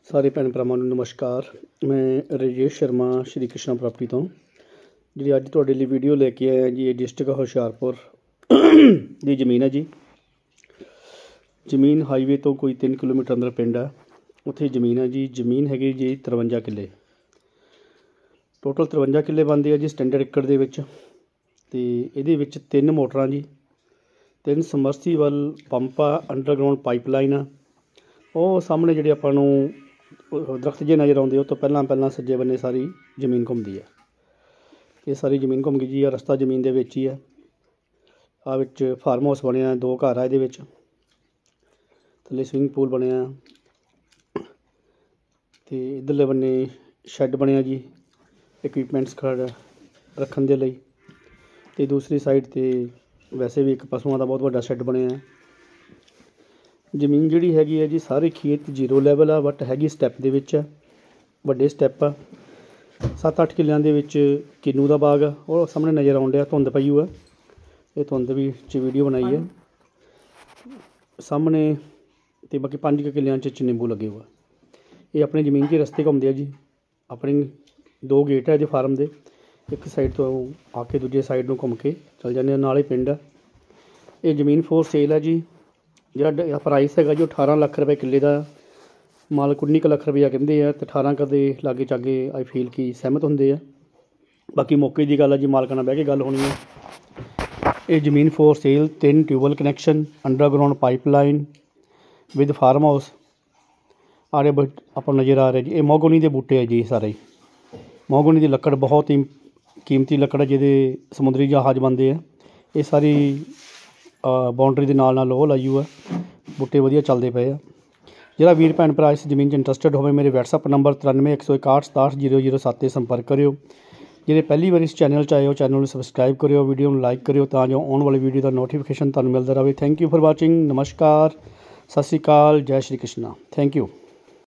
ਸਾਰੇ ਭੈਣ ਭਰਾਵਾਂ ਨੂੰ ਨਮਸਕਾਰ। ਮੈਂ ਰਾਜੇਸ਼ ਸ਼ਰਮਾ ਸ਼੍ਰੀ ਕ੍ਰਿਸ਼ਨਾ ਪ੍ਰਾਪਰਟੀ ਤੋਂ ਜਿਹੜੀ ਅੱਜ ਤੁਹਾਡੇ ਲਈ ਵੀਡੀਓ ਲੈ ਕੇ ਆਇਆ ਜੀ। ਇਹ ਡਿਸਟ੍ਰਿਕਟ ਹੁਸ਼ਿਆਰਪੁਰ ਦੀ ਜ਼ਮੀਨ ਹੈ ਜੀ। ਜ਼ਮੀਨ ਹਾਈਵੇ ਤੋਂ ਕੋਈ 3 ਕਿਲੋਮੀਟਰ ਅੰਦਰ ਪਿੰਡ ਹੈ, ਉੱਥੇ ਜ਼ਮੀਨ ਹੈ ਜੀ। ਜ਼ਮੀਨ ਹੈਗੀ ਜੀ 53 ਕਿੱਲੇ, ਟੋਟਲ 53 ਕਿੱਲੇ ਬਣਦੇ ਆ ਜੀ ਸਟੈਂਡਰਡ ਏਕੜ ਦੇ ਵਿੱਚ। ਅਤੇ ਇਹਦੇ ਵਿੱਚ 3 ਮੋਟਰਾਂ ਜੀ, 3 ਸਮਰਸੀਬਲ ਪੰਪ ਆ, ਅੰਡਰਗਰਾਊਂਡ ਪਾਈਪਲਾਈਨ ਆ। ਉਹ ਸਾਹਮਣੇ ਜਿਹੜੇ ਆਪਾਂ ਨੂੰ ਦਰਖਤ ਜੇ ਨਜ਼ਰ ਆਉਂਦੇ ਉਹ ਤੋਂ ਪਹਿਲਾਂ ਸੱਜੇ ਬੰਨੇ ਸਾਰੀ ਜ਼ਮੀਨ ਘੁੰਮਦੀ ਹੈ। ਇਹ ਸਾਰੀ ਜ਼ਮੀਨ ਘੁੰਮ ਗਈ ਜੀ। ਆ ਰਸਤਾ ਜ਼ਮੀਨ ਦੇ ਵਿੱਚ ਹੀ ਹੈ। ਆ ਵਿੱਚ ਫਾਰਮ ਹਾਊਸ ਬਣਿਆ, 2 ਘਰ ਆ ਇਹਦੇ ਵਿੱਚ, ਥੱਲੇ ਸਵਿਮਿੰਗ ਪੂਲ ਬਣਿਆ ਅਤੇ ਇੱਧਰਲੇ ਬੰਨੇ ਸ਼ੈੱਡ ਬਣਿਆ ਜੀ ਇਕਵਿਪਮੈਂਟਸ ਰੱਖਣ ਦੇ ਲਈ। ਅਤੇ ਦੂਸਰੀ ਸਾਈਡ 'ਤੇ ਵੈਸੇ ਵੀ ਇੱਕ ਪਸ਼ੂਆਂ ਦਾ ਬਹੁਤ ਵੱਡਾ ਸ਼ੈੱਡ ਬਣਿਆ। ਜ਼ਮੀਨ ਜਿਹੜੀ ਹੈਗੀ ਹੈ ਜੀ ਸਾਰੇ ਖੇਤ 0 ਲੈਵਲ ਆ, ਬਟ ਹੈਗੀ ਸਟੈਪ ਦੇ ਵਿੱਚ ਆ, ਵੱਡੇ ਸਟੈਪ ਆ। 7-8 ਕਿੱਲਿਆਂ ਦੇ ਵਿੱਚ ਕਿੰਨੂ ਦਾ ਬਾਗ ਆ, ਉਹ ਸਾਹਮਣੇ ਨਜ਼ਰ ਆਉਣ ਡਿਆ। ਧੁੰਦ ਪਈ ਹੋਆ, ਇਹ ਧੁੰਦ ਵੀ 'ਚ ਵੀਡੀਓ ਬਣਾਈ ਹੈ ਸਾਹਮਣੇ। ਅਤੇ ਬਾਕੀ 5 ਕਿੱਲਿਆਂ 'ਚ ਨਿੰਬੂ ਲੱਗੇ ਹੋਆ। ਇਹ ਆਪਣੀ ਜ਼ਮੀਨ 'ਚ ਰਸਤੇ ਘੁੰਮਦੇ ਆ ਜੀ। ਆਪਣੀ 2 ਗੇਟ ਹੈ ਇਹਦੇ ਫਾਰਮ ਦੇ, ਇੱਕ ਸਾਈਡ ਤੋਂ ਆ ਕੇ ਦੂਜੇ ਸਾਈਡ ਨੂੰ ਘੁੰਮ ਕੇ ਚਲ ਜਾਂਦੇ ਆ, ਨਾਲ ਹੀ ਪਿੰਡ ਆ। ਇਹ ਜ਼ਮੀਨ ਫੋਰ ਸੇਲ ਹੈ ਜੀ। ਜਿਹੜਾ ਪ੍ਰਾਈਸ ਹੈਗਾ ਜੀ 18 ਲੱਖ ਰੁਪਏ ਕਿੱਲੇ ਦਾ। ਮਾਲਕ 19 ਲੱਖ ਰੁਪਈਆ ਕਹਿੰਦੇ ਆ, ਅਤੇ 18 ਕੁ ਦੇ ਲਾਗੇ ਚਾਗੇ ਆਈ ਫੀਲ ਕਿ ਸਹਿਮਤ ਹੁੰਦੇ ਆ। ਬਾਕੀ ਮੌਕੇ ਦੀ ਗੱਲ ਆ ਜੀ, ਮਾਲਕਾਂ ਨਾਲ ਬਹਿ ਕੇ ਗੱਲ ਹੋਣੀ ਹੈ। ਇਹ ਜ਼ਮੀਨ for sale, 3 tubewell connection, underground pipeline with farm house ਆਰੇ ਆਪਾਂ ਨਜ਼ਰ ਆ ਰਿਹਾ ਜੀ। ਇਹ ਮੋਹਗਨੀ ਦੇ ਬੂਟੇ ਹੈ ਜੀ ਸਾਰੇ। ਮੋਹਗਨੀ ਦੀ ਲੱਕੜ ਬਹੁਤ ਹੀ ਕੀਮਤੀ ਲੱਕੜ ਹੈ, ਜਿਹਦੇ ਸਮੁੰਦਰੀ ਜਹਾਜ਼ ਬਣਦੇ ਆ। ਇਹ ਸਾਰੀ ਬਾਉਂਡਰੀ ਦੇ ਨਾਲ ਉਹ ਲਾਈ ਹੋਈ ਆ, ਬੂਟੇ ਵਧੀਆ ਚੱਲਦੇ ਪਏ ਆ। ਜਿਹੜਾ ਵੀਰ ਭੈਣ ਭਰਾ ਇਸ ਜ਼ਮੀਨ 'ਚ ਇੰਟਰਸਟਡ ਹੋਵੇ, ਮੇਰੇ WhatsApp ਨੰਬਰ 9316167007 'ਤੇ ਸੰਪਰਕ ਕਰਿਓ। ਜਿਹੜੇ ਪਹਿਲੀ ਵਾਰ ਇਸ ਚੈਨਲ 'ਚ ਆਏ ਹੋ, ਚੈਨਲ ਨੂੰ ਸਬਸਕ੍ਰਾਈਬ ਕਰਿਓ, ਵੀਡੀਓ ਨੂੰ ਲਾਈਕ ਕਰਿਓ, ਤਾਂ ਜੋ ਆਉਣ ਵਾਲੀ ਵੀਡੀਓ ਦਾ ਨੋਟੀਫਿਕੇਸ਼ਨ ਤੁਹਾਨੂੰ ਮਿਲਦਾ ਰਹੇ। Thank you for watching. ਨਮਸਕਾਰ, ਸਤਿ ਸ਼੍ਰੀ ਅਕਾਲ, ਜੈ ਸ਼੍ਰੀ ਕ੍ਰਿਸ਼ਨਾ। Thank you.